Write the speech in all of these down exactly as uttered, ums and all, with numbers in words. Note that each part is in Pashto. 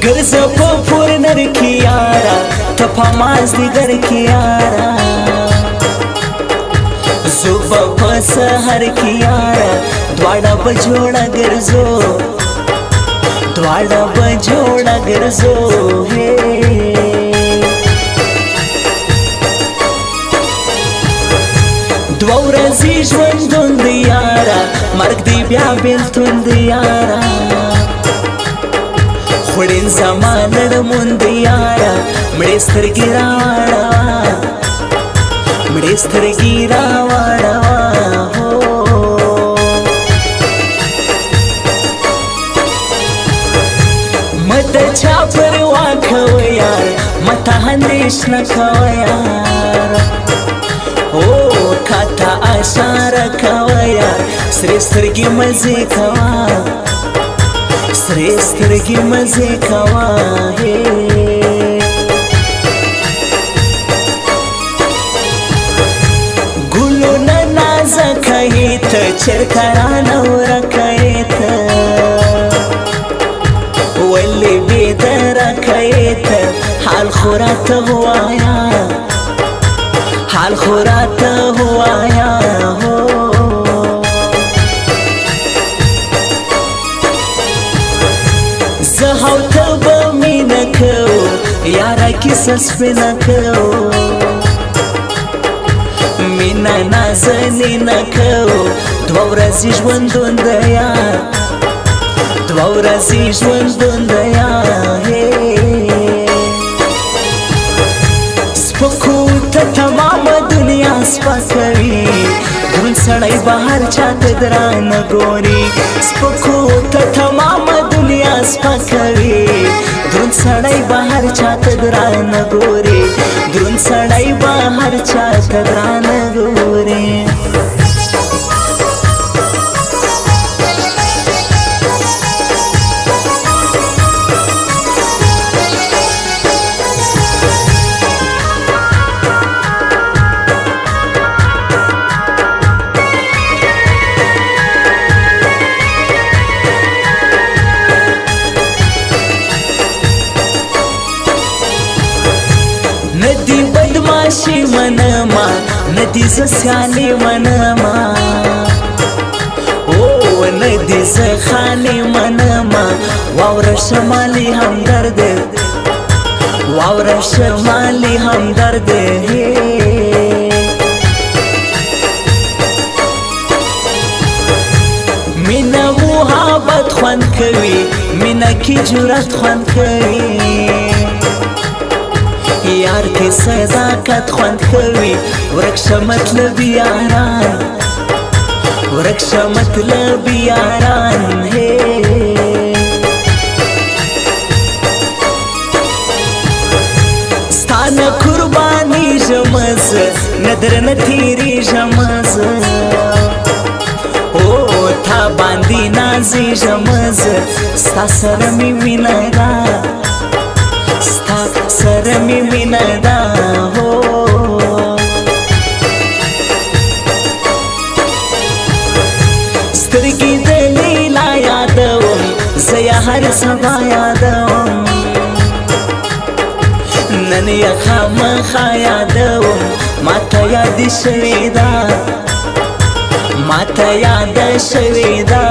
ګرځه په پور نر کې یارا ته په مازدیګر کې یارا زه به په سحر کې یارا دواړه به جوړه ګرځو دواړه به جوړه ګرځو دوه ورځې ژوندون دی یاره مرګ دی بیا بېلتون دی یاره خوړین زما لړمون دی یاره مړې سترګې راواړوه مړې سترګې راواړوه مته چا پروا کوه یار مته اندېښنه کوه یار او کاته اشاره کوه یار سرې سترګې مزې کوه سرې سترګې مزې کوه ګلونه نازکه یې ته چېرته رانه ورکه یې ته ولې بېدرکه یې ته حال خو راته ووایه حال خو راته ووایه زه او ته به مینه کوو یاره کیسه سپینه کوو مینه نازنینه کوو دوه ورځې ژوندون دی یار دوه ورځې ژوندون دی یار سپکو ته تمامه دنیا سپکوي دروند سړی به هر چاته درانه ګوري سپکو ته تمامه دنیا سپکوي دروند سړی به هر چاته درانه ګوري دروند سړی به هر چاته درانه ګوري ندی بدماشی منما ندی زسیانی منما او ندی زخانی منما واور شمالی همدرد واور شمالی همدرد مینا محبت خوان کوي مینا کی جرأت خوان کوي یار کی صداقت خوند کوي ورک شه مطلب یاران ورک شه مطلب یاران ستانه قربانی ژمز ندر نه تیریږم زه او تا باندې نازیږم زه ستا سره مې مینه ده ستا سره مې مینه ده سترګې د لیلا یادوم زه یې هر سبا یادوم نن یې خامخا یادوم ماته یاد شوې ده ماته یاد شوې ده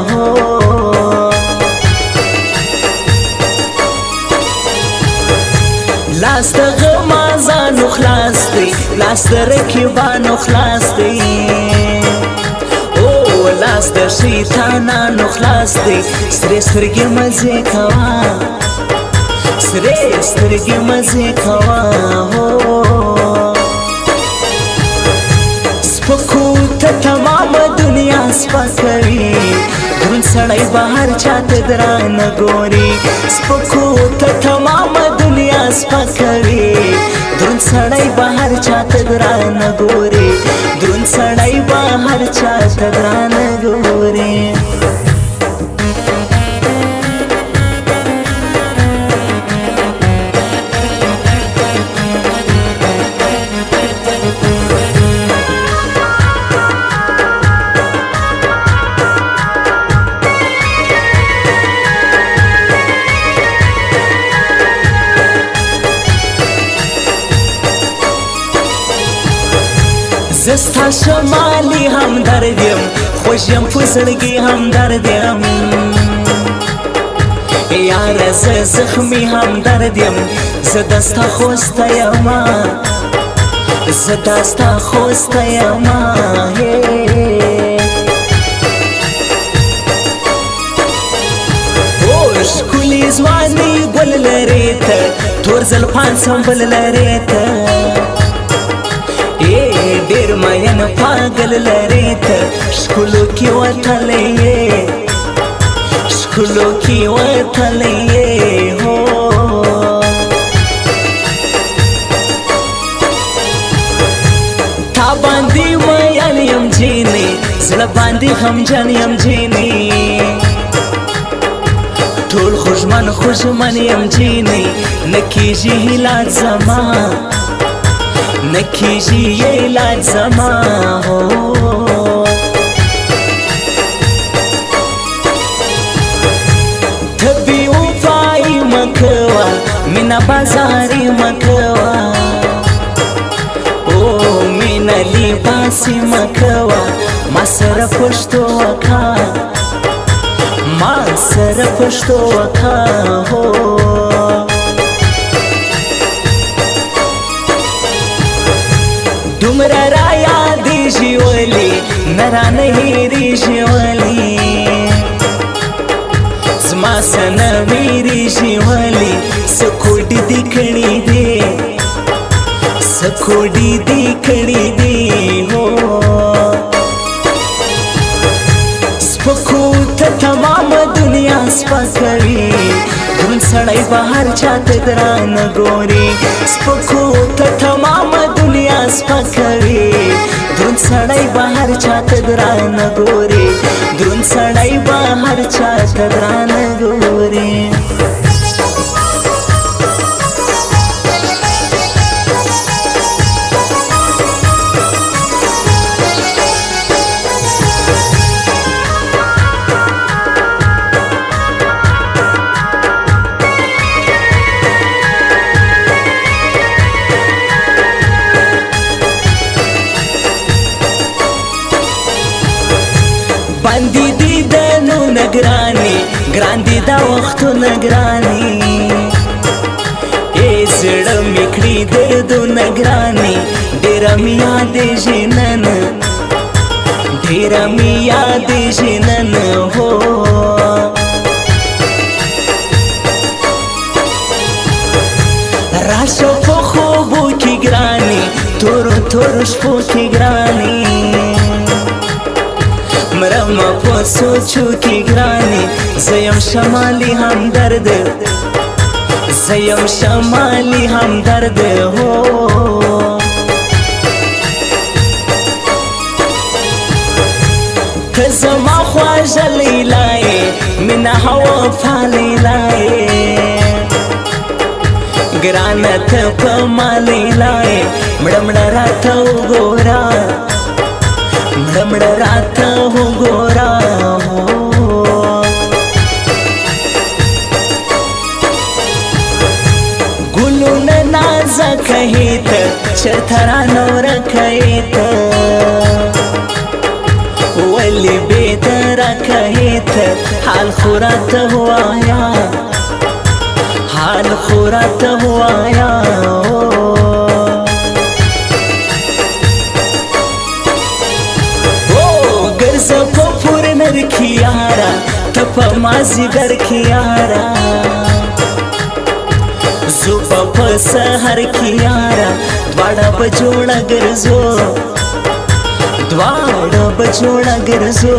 لاس د غمازانو خلاص دی لاس د رقیبانو خلاص دی او لاس د شیطانانو خلاص دی سرې سترګې مزې کوه سرې سترګې مزې کوه سپکو ته تمامه دنیا سپکوي دروند سړی به هر چاته درانه ګوري سپکو ته تمامه دنیا سپکوي دروند سړی به هر چاته درانه ګوري دروند سړی به هر چاته درانه ګوري زستا شمالي هم درد یم خوش یم په زړګي هم درد یم یاره زه زخمي هم درد یم زه دستا خوسته یما زه دستا خوسته یما ښکلي ځواني ګل لرې ته تور زلفان سنبل لرې ته ډېر مین پاگل لرې ته ښکلو کې وتلی یې ښکلو کې وتلی یې هو تا باندې مین یم جینې زړه باندې غمجن یم جینې ټول خوږمن خوږمن یم جینې نه کېږي هیلات زما نه کېږي علاج زما ته بې وفایي مه کوه مینه بازاري مه کوه او مینه لباسي مه کوه ما سره پښتو وکړه ما سره پښتو وکړه دومره را یادېږي ولې نه رانه هېرېږي ولې زما څه نه وېرېږي ولې څه کوډې دې کړي دي څه کوډې دې کړي دي هو سپکو ته تمامه دنیا سپکوي دروند سړی به هر چاته درانه ګوري سپکو ته تمامه دنیا سپکوي دروند سړی به هر چاته درانه ګوري دروند سړی به هر چاته درانه ګوري باندې دي د نونه ګراني ګران دي دا وختونه ګراني ای زړه مې کړي دردونه ګراني ډېره مې یادېږي نن ډېره مې یادېږي نن هو راشه په خوبو کې ګراني تورو تورو شپو کې ګراني مرمه په سوچو کې ګراني زه یم شمالي همدرد زه یم شمالي همدرد هو ته زما خواږه لیلا یې مینه هوفا لیلا یې ګرانه ته په ما لیلا یې مړه مړه راته وګوره مړه مړه راته وګوره ګلونه نازکه یې ته چېرته رانه ورکه یې ته ولې بېدرکه یې ته حال خو راته ووایه حال خو راته ووایه ګرځه په پورنر کې یاره ته په مازدیګر کې یاره زه به په سهار کې یاره دواړه به جوړه ګرځو دواړه به جوړه ګرځو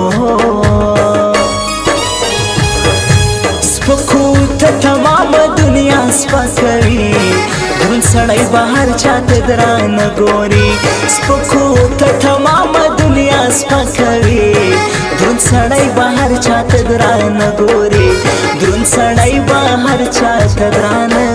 سپکو ته تمامه دنیا سپکوي دروند سړی به هر چاته درانه ګوري سپکو ته تمامه دنیا سپکوي دروند سړی به هر چاته درانه ګوري دروند سړی به هر چاته درانه